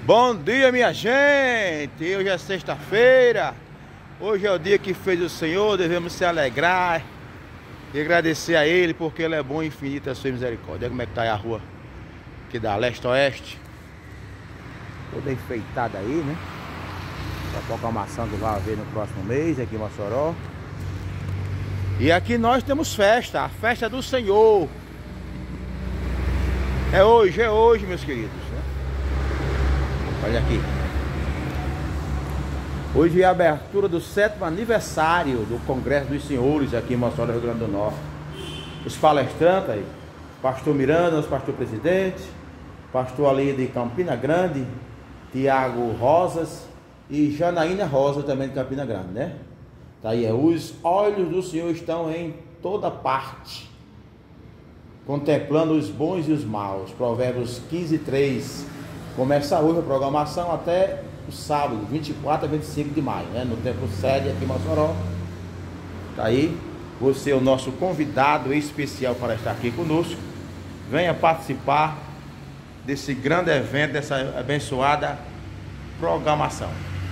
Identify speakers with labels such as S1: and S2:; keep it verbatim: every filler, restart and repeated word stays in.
S1: Bom dia, minha gente! Hoje é sexta-feira. Hoje é o dia que fez o Senhor. Devemos se alegrar e agradecer a Ele, porque Ele é bom e infinita a sua misericórdia. Olha como é que tá aí a rua aqui da leste a oeste, toda enfeitada aí, né? A proclamação que vai haver no próximo mês aqui em Mossoró. E aqui nós temos festa, a festa do Senhor. É hoje, é hoje, meus queridos. Olha aqui. Hoje é a abertura do sétimo aniversário do Congresso dos Senhores aqui em Mossoró, Rio Grande do Norte. Os palestrantes aí, pastor Miranda, nosso pastor presidente, pastor ali de Campina Grande, Tiago Rosas e Janaína Rosa também de Campina Grande, né? Tá aí, os olhos do Senhor estão em toda parte, contemplando os bons e os maus. Provérbios quinze, três. Começa hoje a programação até o sábado, vinte e quatro a vinte e cinco de maio, né? No Templo Sede aqui em Mossoró. Tá aí, você é o nosso convidado especial para estar aqui conosco. Venha participar desse grande evento, dessa abençoada programação.